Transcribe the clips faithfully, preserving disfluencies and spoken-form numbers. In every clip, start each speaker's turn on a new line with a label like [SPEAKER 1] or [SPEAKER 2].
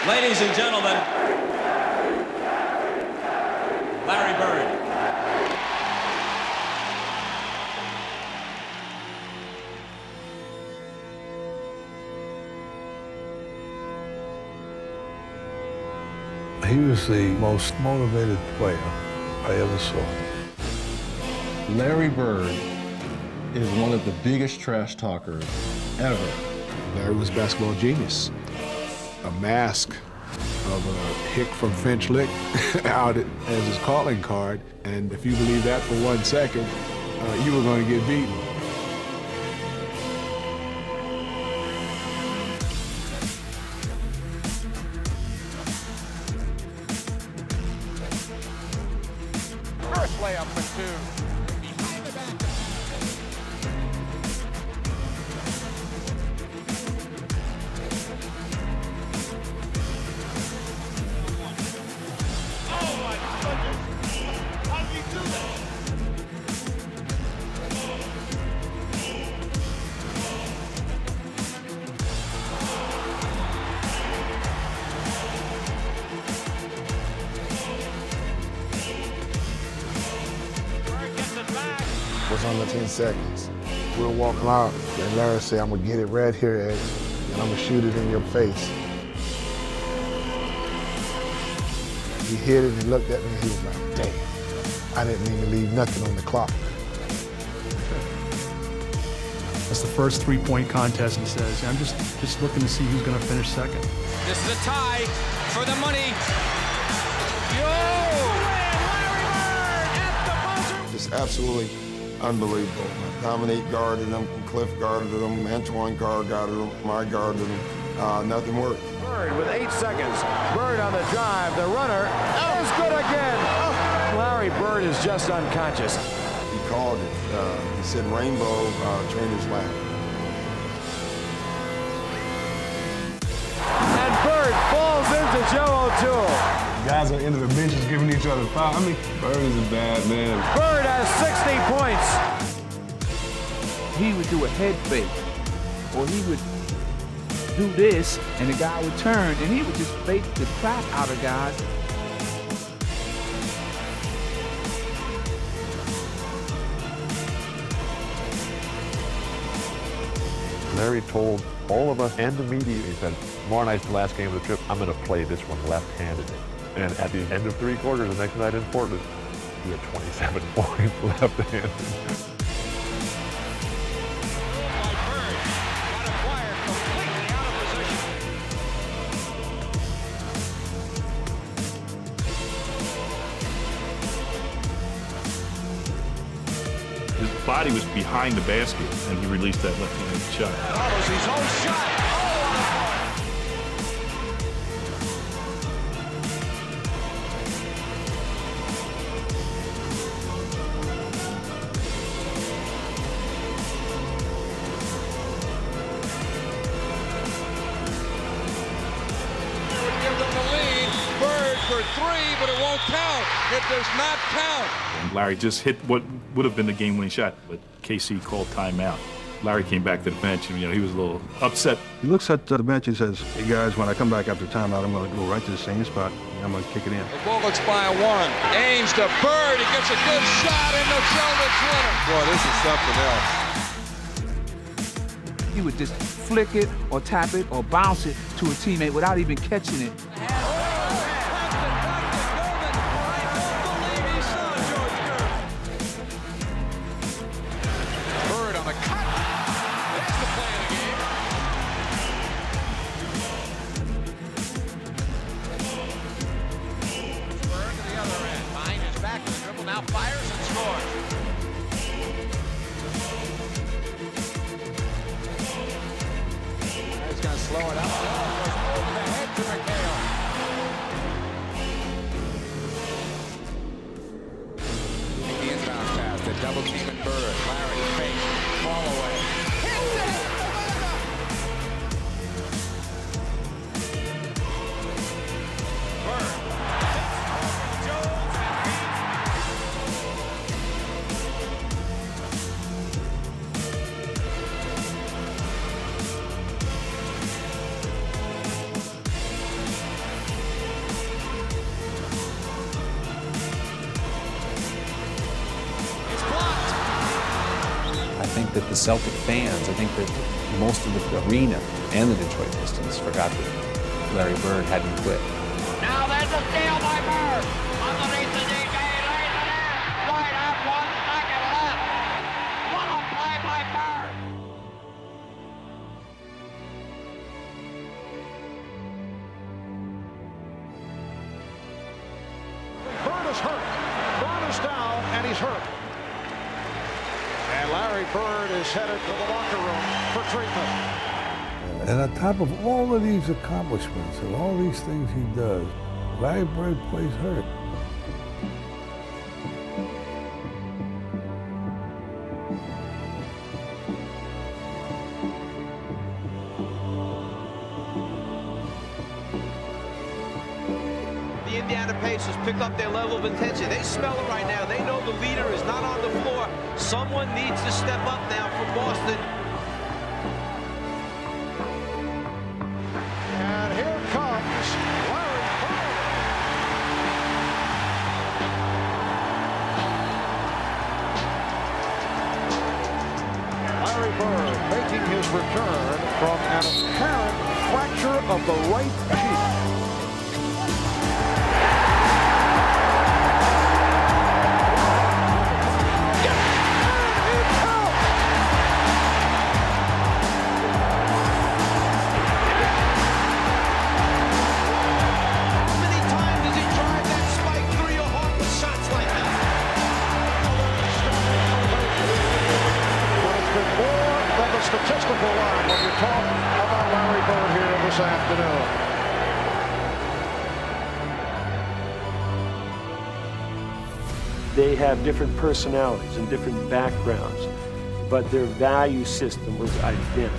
[SPEAKER 1] Ladies and gentlemen, Larry Bird.
[SPEAKER 2] He was the most motivated player I ever saw.
[SPEAKER 3] Larry Bird is one of the biggest trash talkers ever.
[SPEAKER 4] Larry was a basketball genius. A mask of a hick from Finch Lick out as his calling card. And if you believe that for one second, uh, you were going to get beaten.
[SPEAKER 5] First layup for two. Behind the back. Oh my goodness! How did he do that?
[SPEAKER 6] Was on the ten seconds. We were walking out, and Larry said, I'm gonna get it right here, Ed, and I'm gonna shoot it in your face. He hit it and looked at me, and he was like, damn, I didn't mean to leave nothing on the clock.
[SPEAKER 7] That's the first three-point contest, and he says, I'm just, just looking to see who's gonna finish second.
[SPEAKER 5] This is a tie for the money. Yo! Larry Bird at the buzzer!
[SPEAKER 8] Just absolutely unbelievable. Dominique guarded him, Cliff guarded him, Antoine Carr guarded him, I guarded him. Uh, nothing worked.
[SPEAKER 9] Bird with eight seconds. Bird on the drive. The runner is good again. Oh. Larry Bird is just unconscious.
[SPEAKER 8] He called it. Uh, he said rainbow uh, trainer's lap.
[SPEAKER 9] And Bird falls into Joe O'Toole.
[SPEAKER 4] Guys are into the benches giving each other foul. I mean, Bird is a bad man.
[SPEAKER 9] Bird has sixty points.
[SPEAKER 10] He would do a head fake, or he would do this, and the guy would turn, and he would just fake the crap out of guys.
[SPEAKER 11] Larry told all of us and the media, he said, tomorrow night's the last game of the trip, I'm going to play this one left-handed. And at the end of three quarters, the next night in Portland, he had twenty-seven points left-handed.
[SPEAKER 12] His body was behind the basket, and he released that left-handed shot.
[SPEAKER 5] That was his own shot. For three, but it won't count. It does not count.
[SPEAKER 12] And Larry just hit what would have been the game-winning shot, but K C called timeout. Larry came back to the bench, and you know he was a little upset.
[SPEAKER 2] He looks at the bench and says, hey guys, when I come back after timeout, I'm going to go right to the same spot, and I'm going to kick it in.
[SPEAKER 5] The Bullets by one. Aims to Bird. He gets a good shot in the Celtics winner. Boy, this is something else.
[SPEAKER 10] He would just flick it, or tap it, or bounce it to a teammate without even catching it.
[SPEAKER 5] Now fires and scores. He's going to slow it up. Over the head to McHale. The inbound pass to double team and Bird. Larry fake. Fall away. Hits it! Bird.
[SPEAKER 13] Celtic fans, I think that most of the arena and the Detroit Pistons forgot that Larry Bird hadn't quit.
[SPEAKER 5] Now there's a steal by Bird. Underneath the D J, lays it in. Right up, one second left. What a play by Bird.
[SPEAKER 9] Bird is hurt. Bird is down, and he's hurt. And Larry Bird is headed to the locker room for treatment.
[SPEAKER 14] And on top of all of these accomplishments and all these things he does, Larry Bird plays hurt.
[SPEAKER 15] The Indiana Pacers pick up their level of intensity. They smell it right now. They know the leader is not on the floor. Someone needs to step up now for Boston.
[SPEAKER 9] And here comes Larry Bird. Larry Bird making his return from an apparent fracture of the right cheek. Statistical line when you talk about Larry Bird here this afternoon.
[SPEAKER 16] They have different personalities and different backgrounds, but their value system was identical.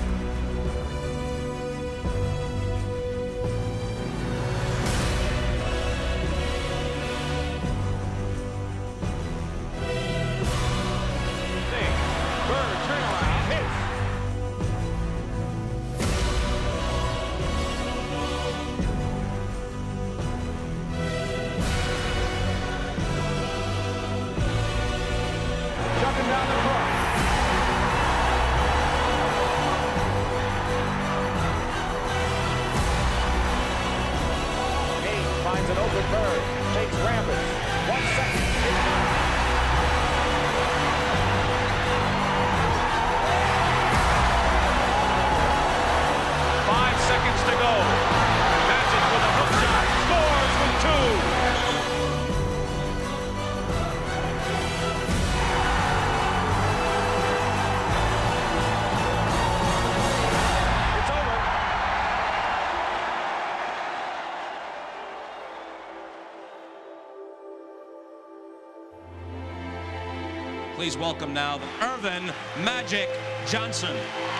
[SPEAKER 1] Please welcome now Irvin Magic Johnson.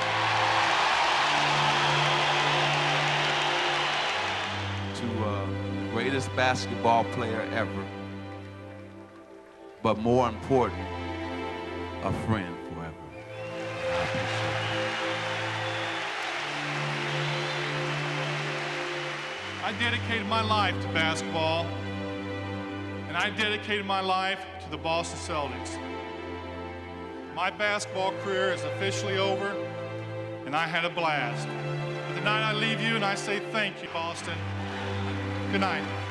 [SPEAKER 10] To uh, the greatest basketball player ever, but more important, a friend forever. I appreciate it.
[SPEAKER 17] I dedicated my life to basketball, and I dedicated my life to the Boston Celtics. My basketball career is officially over, and I had a blast. But tonight I leave you and I say thank you, Boston. Good night.